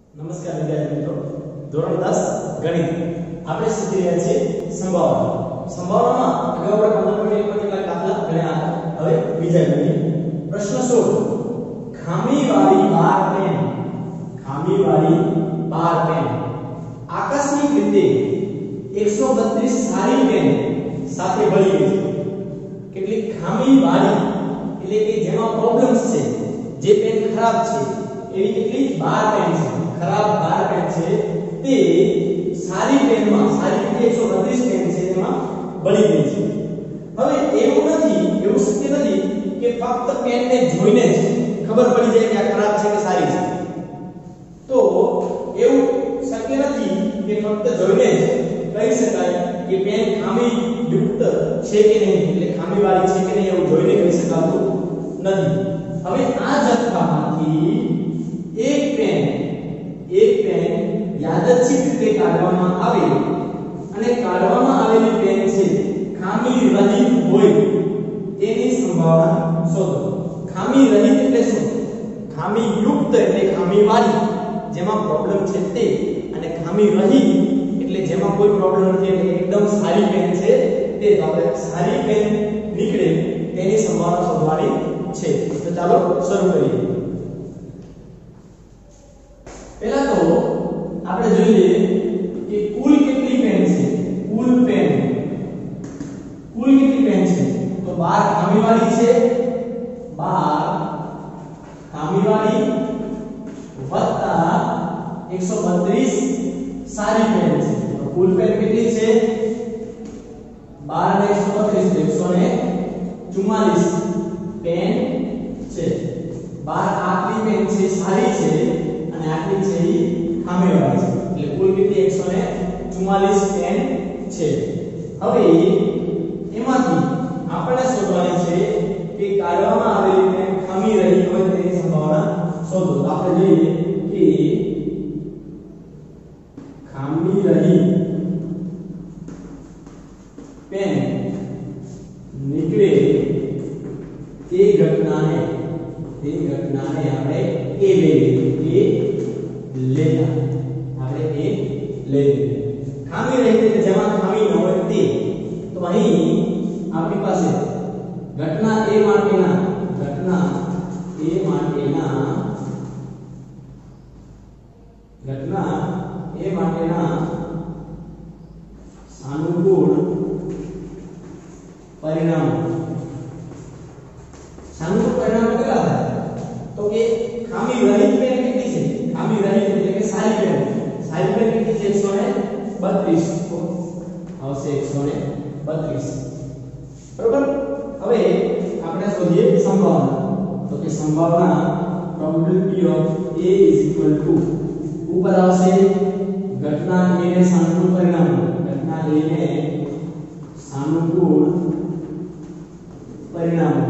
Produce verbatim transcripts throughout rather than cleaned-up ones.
નમસ્કાર વિદ્યાર્થી મિત્રો, ધોરણ દસ ગણિત આપણે શીખી રહ્યા છીએ સંભાવના. સંભાવનામાં અગાઉ આપણે પંદર પોઈન્ટ એક માં કેટલાક દાખલા ગણ્યા. હવે બીજા જોઈએ. પ્રશ્ન સોળ. ખામીવાળી બાર પેન ખામીવાળી બાર પેન આકસ્મિક રીતે એકસો બત્રીસ સારી પેન સાથે ભળી ગઈ છે. કેટલી ખામીવાળી એટલે કે જેમાં પ્રોબ્લેમ્સ છે, જે પેન ખરાબ છે એવી કેટલી બાર પેન છે, ખરાબ બાર પેન છે તે સારી પેનમાં સારી રીતે એકસો બત્રીસ પેન છે તેમાં ભળી ગઈ છે. હવે એવું નથી, એવું શક્ય નથી કે ફક્ત પેનને જોઈને જ ખબર પડી જાય કે આ ખરાબ છે કે સારી છે. તો એવું શક્ય નથી કે ફક્ત જોઈને જ કહી શકાય કે પેન ખામી યુક્ત છે કે નહીં, એટલે ખામીવાળી છે કે નહીં એવું જોઈને કહી શકાતું નથી. હવે આ જથ્થામાંથી એક પેન એક પેન યાદચ્છિક રીતે કાઢવામાં આવે અને કાઢવામાં આવેલી પેન છે ખામી રહિત હોય તેની સંભાવના શોધો. ખામી રહિત એટલે શું? ખામી યુક્ત એટલે ખામીવાળી, જેમાં પ્રોબ્લેમ છે તે, અને ખામી રહિત એટલે જેમાં કોઈ પ્રોબ્લેમ નથી, એટલે એકદમ સારી પેન છે તે. તો આપણે સારી પેન નીકળે તેની સંભાવના શોધવાની છે. તો ચાલો શરૂ કરીએ. પહેલા તો આપણે જોઈએ કે કુલ કેટલી પેન છે. કુલ પેન કુલ કેટલી પેન છે? તો બાર ખામીવાળી છે, બાર ખામીવાળી વત્તા એકસો બત્રીસ સારી પેન છે. તો કુલ પેન કેટલી છે? બાર ને એકસો બત્રીસ એકસો ચુમ્માલીસ પેન છે. બાર આટલી પેન છે સારી છે અને આટલી છે ઈ ખામીવાળી છે, એટલે કુલ કેટલી એકસો ચુમ્માલીસ પેન છે. હવે એમાંથી આપણે શોધવાની છે કે કાઢવામાં આવેલી પેન ખામી રહી હોય તેની સંભાવના શોધો. તો આપણે જોઈએ કે ખામી રહી પેન નીકળે તે ઘટનાને તે ઘટનાને આપણે એ લઈએ એ લેતા આપણે એ લઈએ. ખામી રહી એટલે જેમાં ખામી ન હોય તે. તો અહીં આપણી પાસે ઘટના એ માટેના ઘટના એ માટેના ઘટના એ માટેના સાનુકૂળ પરિણામો. સાનુકૂળ પરિણામો કેટલા થાય? તો કે ખામી રહિત પેન કેટલી છે? ખામી રહિત એટલે કે સારી પેન. સારી પેન કેટલી છે? એકસો બત્રીસ. તો આવશે એકસો બત્રીસ. બરોબર. હવે આપણે શોધીએ સંભાવના. તો કે સંભાવના probability of A is equal to ઉપર આવશે ઘટના A ને સાનુકૂળ પરિણામો. ઘટના A ને સાનુકૂળ પરિણામો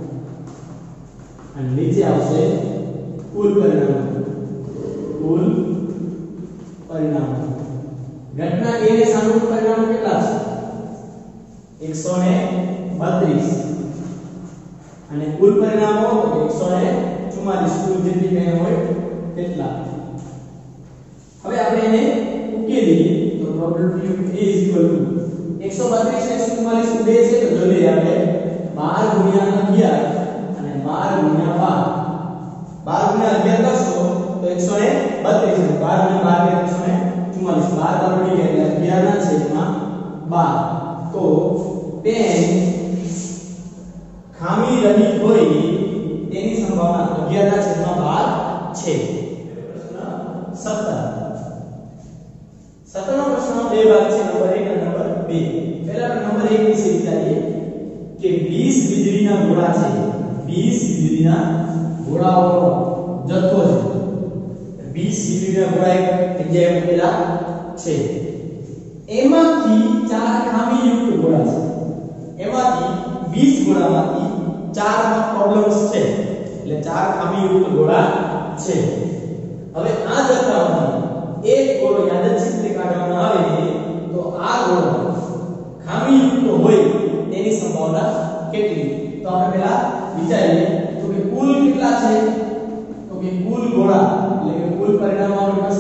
અને નીચે આવશે કુલ પરિણામો. કુલ પરિણામો. ઘટના A ને સાનુકૂળ પરિણામો કેટલા છે? એકસો બત્રીસ અને કુલ પરિણામો એકસો ચુમ્માલીસ. કુલ જેટલી પેન હોય તેટલા. હવે આપણે એને ઉકેલીએ તો probability of A is equal to એકસો બત્રીસ ને એકસો ચુમ્માલીસ બે છે તો જોઈએ આપણે બાર ગુણ્યા અગિયાર અને બાર ગુણ્યા બાર. બાર ગુણ્યા અગિયાર કરશો તો એકસો બત્રીસ અને બાર ગુણ્યા બાર એટલે એકસો ચુમ્માલીસ. બાર બરોબર એટલે અગિયાર ના છેદમાં બાર. તો પેન ખામી રહિત હોય તેની સંભાવના અગિયાર ના છેદમાં બાર છે. સત્તર. સત્તર નો પ્રશ્ન બે ભાગ છે, નંબર એક અને નંબર બે. પહેલા આપણે નંબર એક વિશે વિચારીએ કે વીસ વીજળીના ગોળા છે. વીસ વીજળીના ગોળાઓનો જથ્થો છે. વીસ વીજળીના ગોળા એક જગ્યાએ મૂકેલા છે. એમાંથી ચાર ખામીયુક્ત ગોળા છે. એમાંથી વીસ ગોળામાંથી ચાર માં પ્રોબ્લેમ્સ છે, એટલે ચાર ખામીયુક્ત ગોળા છે. હવે આ જથ્થામાંથી એક ગોળો યાદચ્છિક રીતે કાઢવામાં આવે તો આ ગોળો ખામીયુક્ત હોય તેની સંભાવના કેટલી? તો આપણે પહેલા વિચારીએ તો કે કુલ કેટલા છે? તો કે કુલ ગોળા એટલે કે કુલ પરિણામો આપણી પાસે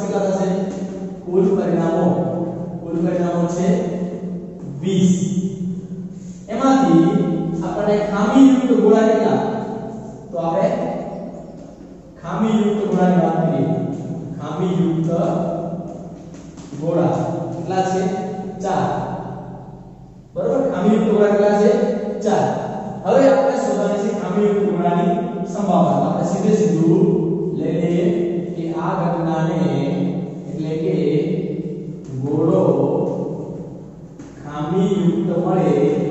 ગોળા કેટલા છે ચાર બરોબર ખામીયુક્ત ગોળા કેટલા છે ચાર હવે આપણે શોધવાની છે ખામીયુક્ત ગોળાની સંભાવના આપણે સીધે સીધું લઈ લઈએ કે આ ઘટનાને એટલે કે ગોળો ખામીયુક્ત મળે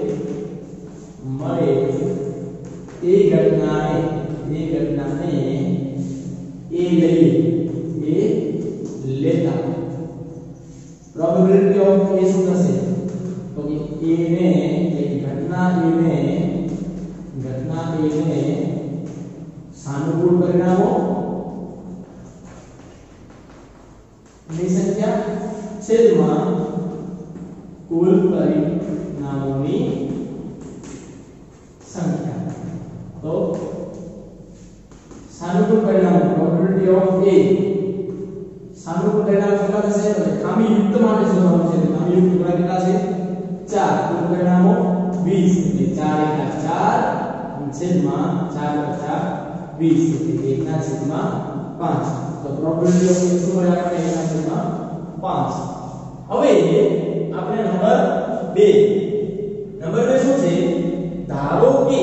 મળે એ ઘટનાને એ ઘટનાને એ લઈએ એ લેતા પ્રોબેબિલિટી ઓફ એ શું થશે તો કે a ને એક ઘટના a ને ઘટના a ને સાનુકૂળ પરિણામો ની સંખ્યા છેદમાં કુલ પરિણામોની સંખ્યા તો સાનુકૂળ પરિણામો પ્રોબેબિલિટી ઓફ a સાનુકૂળ પરિણામ કેટલા થશે તો ખામી યુક્ત માટે શોધવાનું છે ખામી યુક્ત ગોળા કેટલા છે ચાર કુલ પરિણામો વીસ એટલે ચાર એકા ચાર છેદમાં ચાર પચાસ વીસ એટલે એક ના છેદમાં પાંચ તો પ્રોબેબિલિટી ઓફ શું મળે આપણે એક ના છેદમાં પાંચ હવે આપણે નંબર બે નંબર બે શું છે ધારો કે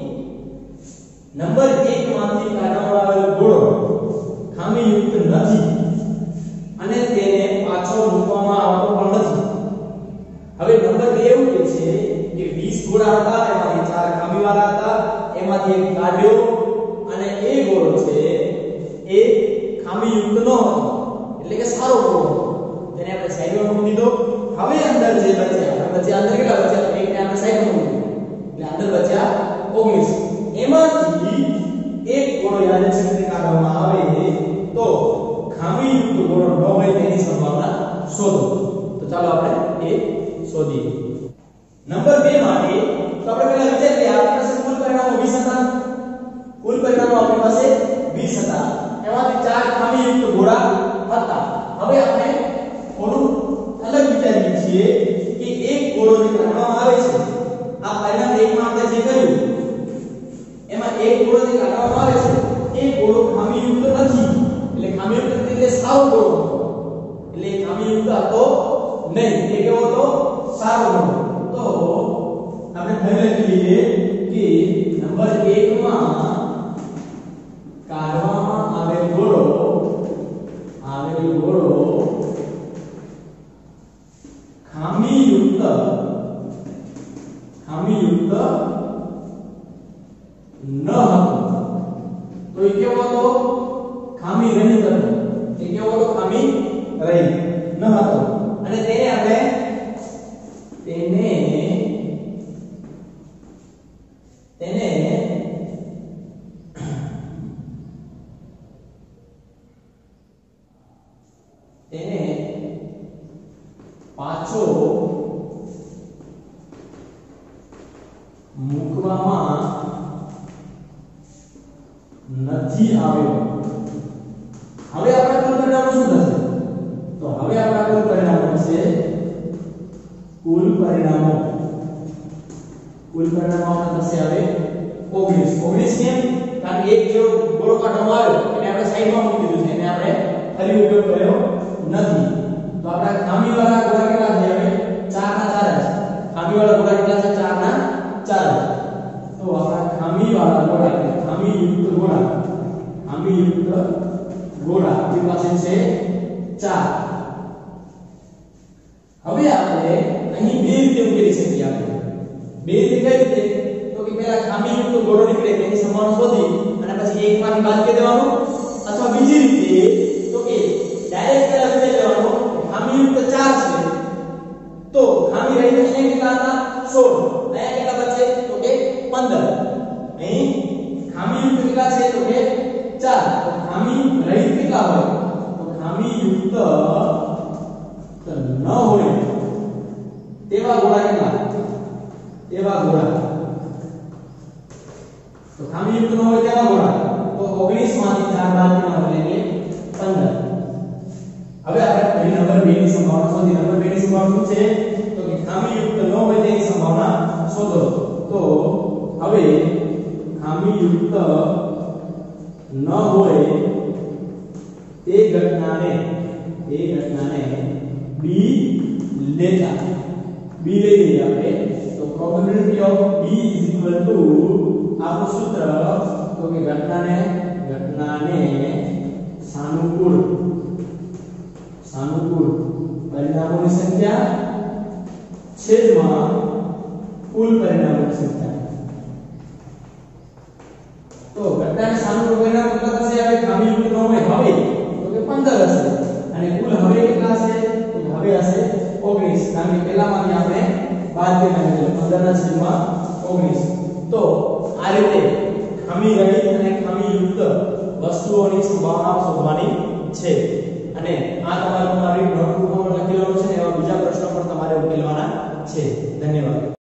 નંબર એક માંથી કાઢવામાં આવેલો ગોળો ખામીયુક્ત નથી અને તેને પાછો મૂકવામાં આવતો પણ નથી હવે નંબર બે એવું કહે છે કે વીસ ગોળા હતા એમાંથી ચાર ખામીવાળા હતા એમાંથી એક કાઢ્યો અને એ ગોળો છે એ ખામીયુક્ત ન હતો એટલે કે સારો ગોળો તેને આપણે સાઈડમાં મૂકી દીધો હવે અંદર જે બચ્યા બચ્યા અંદર કેટલા બચ્યા એકને આપણે સાઈડમાં મૂકી એટલે અંદર બચ્યા ઓગણીસ એમાંથી એક ગોળો યાદચ્છિક કાઢવામાં આવે તો ખામીયુક્ત ગોળો ન હોય તેની સંભાવના શોધો તો ચાલો આપણે એ શોધીએ નંબર બે માટે તો આપણે પહેલા વિચારીએ આપણી પાસે કુલ પરિણામો વીસ હતા કુલ પરિણામો આપણી પાસે વીસ હતા એમાંથી ચાર ખામીયુક્ત ગોળા હતા હવે આપણે થોડું અલગ વિચારીએ છીએ કે એક ગોળો જે કાઢવામાં આવે છે આ પરિણામ એક માં આપણે જે કર્યું એમાં એક ગોળો જે કાઢવામાં આવે છે એ ગોળો ખામીયુક્ત નથી એટલે ખામીયુક્ત એટલે સારો ગોળો એટલે ખામીયુક્ત હતો નહીં એ કેવો હતો સારો ગોળો તો આપણે ધ્યાન લખી લઈએ કે નંબર એક માં કાઢવામાં આવેલ ગોળો આવેલ ગોળો ખામીયુક્ત ખામીયુક્ત ન હતો તો એ કેવો હતો ખામી રહિત હતો એ કેવો હતો ખામી રહિત ન હતો અને તેને આપણે તેને તેને તેને પાછો મૂકવામાં નથી આવ્યો હવે આપણા કુલ પરિણામો શું થશે તો હવે આપણા કુલ પરિણામો છે કુલ પરિણામો કુલ પરિણામો આપણા થશે હવે ઓગણીસ ઓગણીસ કેમ કારણ કે એક જેવો ગોળો કાઢવામાં આવ્યો એને આપણે સાઈડમાં મૂકી દીધું છે એને આપણે ફરી ઉપયોગ કર્યો નથી તો આપણા ખામીવાળા ગોળા કેટલા છે હવે ચાર ના ચાર જ ખામીવાળા ગોળા કેટલા છે ચાર ના ચાર તો આપણા ખામીવાળા ગોળા એટલે ખામીયુક્ત ગોળા ખામીયુક્ત ગોળા આપણી પાસે છે ચાર હવે આપણે અહીં બે રીતે ઉકેલી શકીએ આપણે બે રીતે કઈ રીતે તો કે પહેલા ખામીયુક્ત ગોળો નીકળે તેની સંભાવના શોધી અને પછી એક માંથી બાદ કરી દેવાનું અથવા બીજી રીતે તો કે ડાયરેક્ટ પહેલા વિચારી લેવાનું ખામીયુક્ત ચાર છે તો ખામી રહિત અહીંયા કેટલા હતા સોળ અહીંયા કેટલા બચે તો કે પંદર અહીં ખામીયુક્ત કેટલા છે તો કે ચાર તો ખામી રહિત કેટલા હોય તો ખામીયુક્ત ન હોય તેવા ગોળા કેટલા તેવા ગોળા તો ખામીયુક્ત ન હોય તેવા ગોળા તો ઓગણીસ માંથી ચાર બાદ કરવાના એટલે પંદર હવે આપણે નંબર બે ની સંભાવના શોધી નંબર બે ની સંભાવના શું છે તો કે ખામીયુક્ત ન હોય તેની સંભાવના શોધો તો હવે ખામીયુક્ત ન હોય તે ઘટનાને એ ઘટનાને B લેતા B લઈ લઈએ આપણે તો probability of B is equal to આપણું સૂત્ર તો કે ઘટનાને ઘટનાને સાનુકૂળ સાનુકૂળ પરિણામોની સંખ્યા છેદમાં કુલ પરિણામોની સંખ્યા તો ઘટનાને સાનુકૂળ પરિણામ કેટલા થશે હવે ખામીયુક્ત ન હોય હવે તો કે પંદર હશે અને કુલ હવે કેટલા હશે તો હવે હશે ઓગણીસ કારણ કે પહેલામાંથી આપણે બાદ કરી નાખ્યું એટલે પંદર ના છેદમાં ઓગણીસ તો આ રીતે ખામી રહિત અને ખામીયુક્ત વસ્તુઓની સંભાવના શોધવાની છે અને આ તમારે તમારી નોટબુકમાં લખેલું છે એવા બીજા પ્રશ્નો પણ તમારે ઉકેલવાના છે ધન્યવાદ।